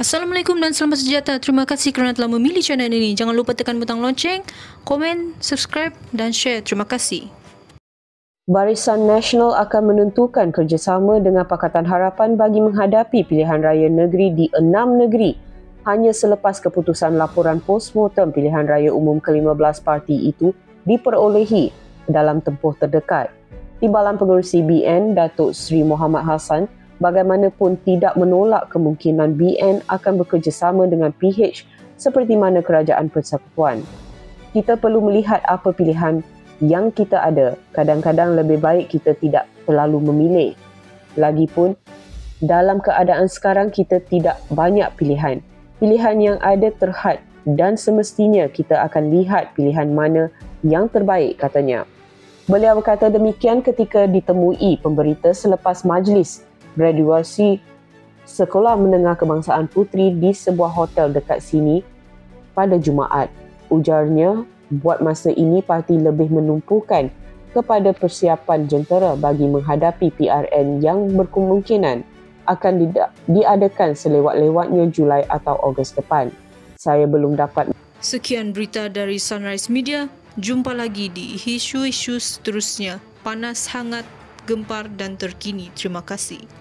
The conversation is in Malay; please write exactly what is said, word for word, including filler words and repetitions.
Assalamualaikum dan selamat sejahtera. Terima kasih kerana telah memilih channel ini. Jangan lupa tekan butang lonceng, komen, subscribe dan share. Terima kasih. Barisan Nasional akan menentukan kerjasama dengan Pakatan Harapan bagi menghadapi pilihan raya negeri di enam negeri hanya selepas keputusan laporan postmortem pilihan raya umum ke lima belas parti itu diperolehi dalam tempoh terdekat. Timbalan Pengerusi B N, Datuk Seri Mohamad Hassan, bagaimanapun tidak menolak kemungkinan B N akan bekerjasama dengan P H seperti mana Kerajaan Persekutuan. Kita perlu melihat apa pilihan yang kita ada. Kadang-kadang lebih baik kita tidak terlalu memilih. Lagipun, dalam keadaan sekarang kita tidak banyak pilihan. Pilihan yang ada terhad dan semestinya kita akan lihat pilihan mana yang terbaik, katanya. Beliau berkata demikian ketika ditemui pemberita selepas majlis graduasi Sekolah Menengah Kebangsaan Puteri di sebuah hotel dekat sini pada Jumaat. Ujarnya, buat masa ini parti lebih menumpukan kepada persiapan jentera bagi menghadapi P R N yang berkemungkinan akan diadakan selewat-lewatnya Julai atau Ogos depan. Saya belum dapat. Sekian berita dari Sunrise Media. Jumpa lagi di isu-isu seterusnya. Panas, hangat, gempar dan terkini. Terima kasih.